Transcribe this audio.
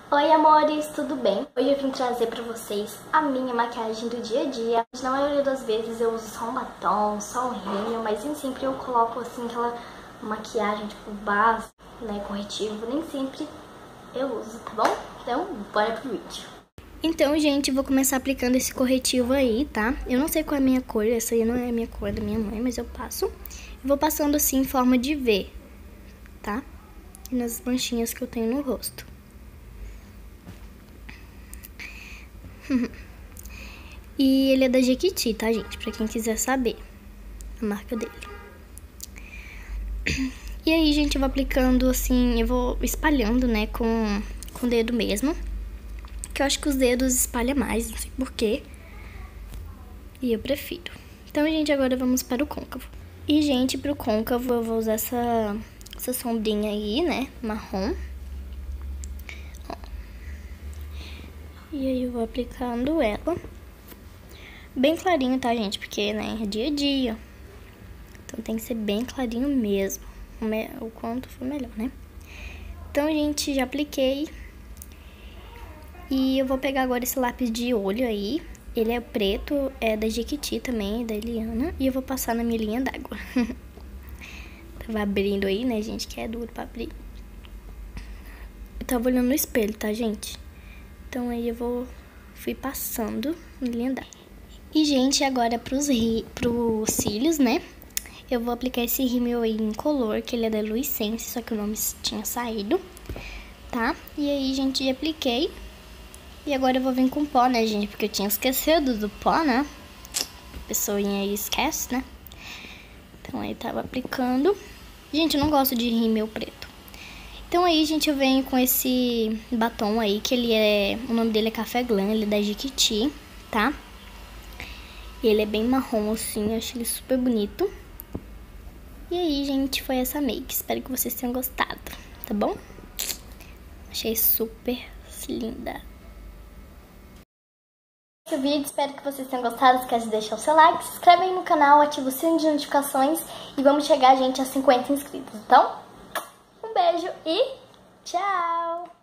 Oi amores, tudo bem? Hoje eu vim trazer pra vocês a minha maquiagem do dia a dia. Na maioria das vezes eu uso só um batom, só um rímel, mas nem sempre eu coloco assim aquela maquiagem tipo base, né, corretivo. Nem sempre eu uso, tá bom? Então bora pro vídeo. Então, gente, vou começar aplicando esse corretivo aí, tá? Eu não sei qual é a minha cor, essa aí não é a minha cor, é da minha mãe, mas eu passo. Eu vou passando assim em forma de V, tá? E nas manchinhas que eu tenho no rosto. E ele é da Jequiti, tá, gente? Pra quem quiser saber a marca dele. E aí, gente, eu vou aplicando assim, eu vou espalhando, né, com o dedo mesmo. Que eu acho que os dedos espalham mais, não sei porquê. E eu prefiro. Então, gente, agora vamos para o côncavo. E, gente, pro côncavo eu vou usar essa sombrinha aí, né, marrom. Ó. E aí eu vou aplicando ela. Bem clarinho, tá, gente? Porque, né, é dia a dia. Então tem que ser bem clarinho mesmo. O quanto for melhor, né? Então, gente, já apliquei. E eu vou pegar agora esse lápis de olho aí. Ele é preto, é da Jequiti também, da Eliana. E eu vou passar na minha linha d'água. Tava abrindo aí, né, gente, que é duro pra abrir. Eu tava olhando no espelho, tá, gente? Então aí eu fui passando na linha d'água. E, gente, agora pros cílios, né? Eu vou aplicar esse rímel aí em color, que ele é da Luisense, só que o nome tinha saído, tá? E aí, gente, já apliquei. E agora eu vou vir com pó, né, gente? Porque eu tinha esquecido do pó, né? A pessoinha aí esquece, né? Então aí tava aplicando. Gente, eu não gosto de rímel preto. Então aí, gente, eu venho com esse batom aí, que ele é... O nome dele é Café Glam, ele é da Jequiti, tá? E ele é bem marrom, assim, eu acho ele super bonito. E aí, gente, foi essa make. Espero que vocês tenham gostado, tá bom? Achei super linda. Esse vídeo, espero que vocês tenham gostado. Esquece de deixar o seu like, se inscreve aí no canal, ativa o sininho de notificações e vamos chegar, gente, a 50 inscritos. Então, um beijo e tchau!